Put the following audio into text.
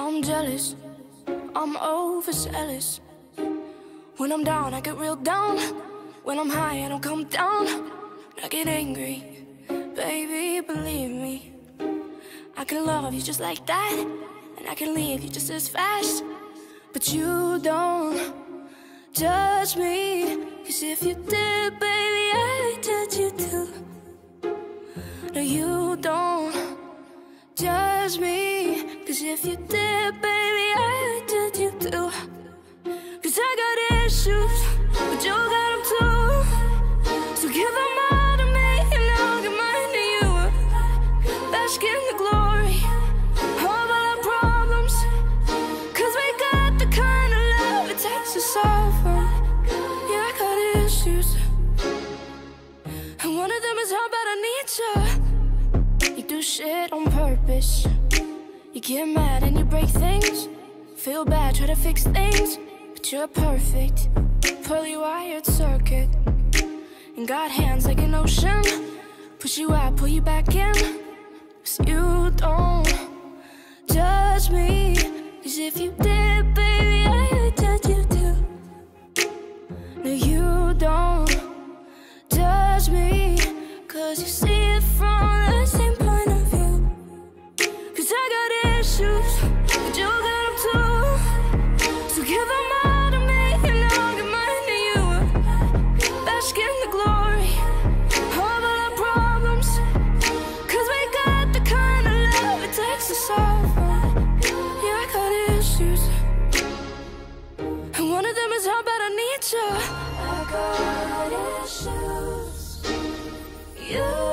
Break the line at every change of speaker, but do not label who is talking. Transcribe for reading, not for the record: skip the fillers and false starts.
I'm jealous, I'm overzealous. When I'm down, I get real down. When I'm high, I don't come down. I get angry, baby, believe me. I can love you just like that, and I can leave you just as fast. But you don't judge me, 'cause if you did, baby, I'd judge you too. No, you don't judge me, 'cause if you did, baby, I'd judge you too. 'Cause I got issues, but you got them too. So give them all to me, and I'll give mine to you. Bask in the glory of all our problems, 'cause we got the kind of love it takes to solve them. Yeah, I got issues, and one of them is how bad I need you. You do shit on purpose. You get mad and you break things. Feel bad, try to fix things, but you're perfect, poorly wired circuit. And got hands like an ocean. Push you out, pull you back in. 'Cause you don't judge me, 'cause if you did, baby, I would judge you too. No, you don't judge me, 'cause you see it from the same point of view. 'Cause I got issues, but you got them too. So give them all to me, and I'll give mine to you. Bask in the glory of all our problems, 'cause we got the kind of love it takes to solve them. Yeah, I got issues, and one of them is how bad I need you. I got issues. You